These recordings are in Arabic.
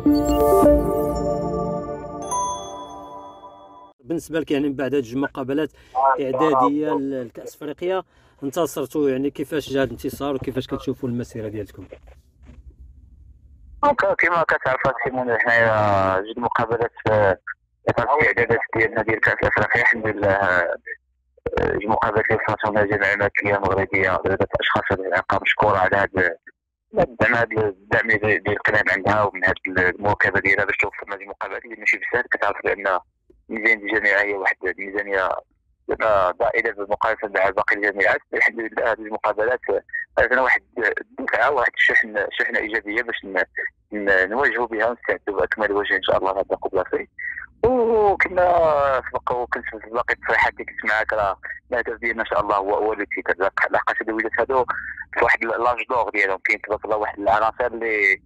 بالنسبه لك يعني من بعد هذه المقابلات اعداديه لكاس افريقيا انتصرتوا، يعني كيفاش جا هذا الانتصار وكيفاش كتشوفوا المسيره ديالكم؟ دونك كما كتعرف سيمون، حنايا جوج مقابلات في الاعدادات ديالنا ديال كاس افريقيا الحمد لله. جوج مقابلات اللي وصلنا الجمعيه الملكيه المغربيه ثلاثه اشخاص العلاقه مشكوره على هذا الدعم ديال القناه عندها ومن هذه المواكبه ديالها باش توفرنا هذه المقابلات اللي ماشي بسهل. كتعرف بان الميزانيه الجامعيه هي واحد الميزانيه ضئيله بالمقارنه مع باقي الجامعات. الحمد لله هذه المقابلات عطاتنا واحد الدفعه، واحد شحنه ايجابيه باش نواجهوا بها ونستعدوا باكمل وجه ان شاء الله لهذا القبله. وكنا كنت في باقي التصريحات اللي كنت معاك، راه الهدف ديالنا ان شاء الله هو التيتر. لحقاش هاد الولاد هادو في واحد لاج دور ديالهم، كاين تبارك الله واحد العناصر اللي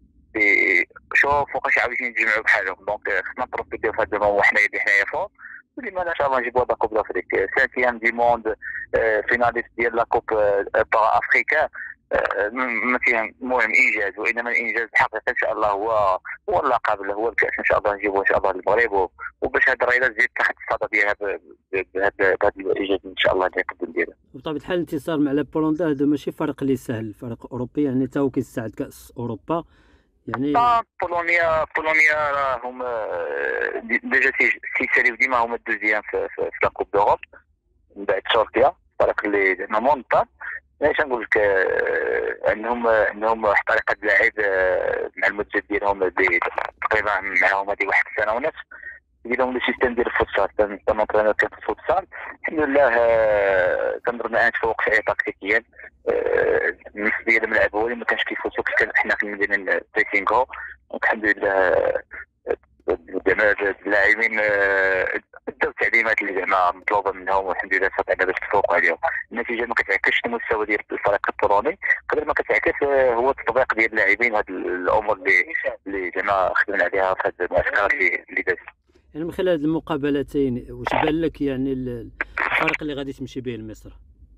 شوف فوقاش عاوزين يتجمعوا بحالهم. دونك خصنا نبروفيتيو في هذا الموضوع وحنايا اللي حنايا فوق، ولما ان شاء الله نجيبوا هذا كوب دافريك سانتيام دي موند، فيناليست ديال لا كوب بارا افريكان. مثلا المهم انجاز، وانما الانجاز الحقيقي ان شاء الله هو اللقب، هو الكاس ان شاء الله نجيبوه ان شاء الله للمغرب، وباش هذه الرياضه تزيد تاخذ الصدى ديالها بهذا الايجاز ان شاء الله اللي يقدم ديالها. بطبيعه الحال الانتصار مع بولندا هذا ماشي فريق اللي سهل، فريق اوروبي يعني تا هو كيستعد كاس اوروبا يعني. بولونيا راهم ديجا سيساليو ديما هما الدوزيام في لا كوب دوروب من بعد تركيا، الفريق اللي زعما مونطا. اش نقول لك، عندهم واحد طريقه اللعب مع المدرب ديالهم تقريبا معاهم هذه واحد السنه ونص، ديالهم لو سيستيم ديال الفوتسال. كنترينور كان في الفوتسال الحمد لله. كنضربنا نتفوق فيه تكتيكيا. النص ديال الملعب هو اللي ما كانش كيفوتو، كان حنا كنديروا بريسينغو. الحمد لله زعما اللاعبين داو التعليمات اللي زعما مطلوبه منهم، والحمد لله استطعنا باش نتفوقوا عليهم. النتيجه ما كتعكسش المستوى ديال الفريق البولوني قبل ما كتعكس هو التطبيق ديال اللاعبين وهاد الامور اللي زعما خدمنا عليها في هاد المعسكرات اللي دازت. يعني من خلال هاد المقابلتين واش بان لك يعني الفريق اللي غادي تمشي به لمصر؟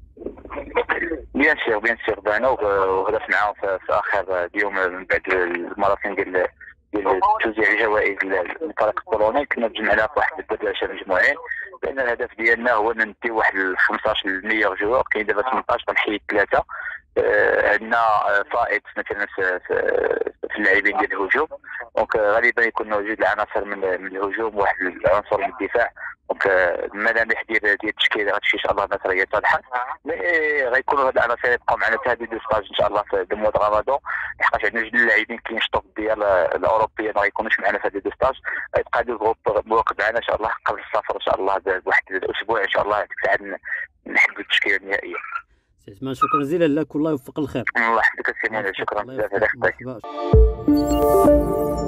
بيان سيغ بانا، وهدفت معاهم في اخر اليوم من بعد الماراثون ديال توزيع جوائز للفريق البولوني. كنا تجمعنا في واحد 13 مجموعين، لان الهدف ديالنا هو ندي واحد 15 المليور جوار. كاين دابا 18 تنحيد 3. عندنا فائض مثلا في اللاعبين ديال الهجوم، دونك غالبا يكونوا جوج العناصر من الهجوم وواحد العنصر من الدفاع. دونك الملامح ديال التشكيله غتمشي ان شاء الله نصريه صالحه. غيكونوا هاد العناصر يبقاو معنا حتى هذه دو ستاج ان شاء الله في دو مود رمضان، لحقاش عندنا جوج اللاعبين كينشطوا ديال الاوروبيين ما غيكونوش معنا في هذه دو ستاج. غيبقى هذا الجروب موقف معنا ان شاء الله قبل السفر ان شاء الله بواحد الاسبوع ان شاء الله تساعدنا نحددوا التشكيله النهائيه. سي شكرا جزيلا لك، والله يوفق الخير. الله يحفظك سي مهند، شكرا بزاف.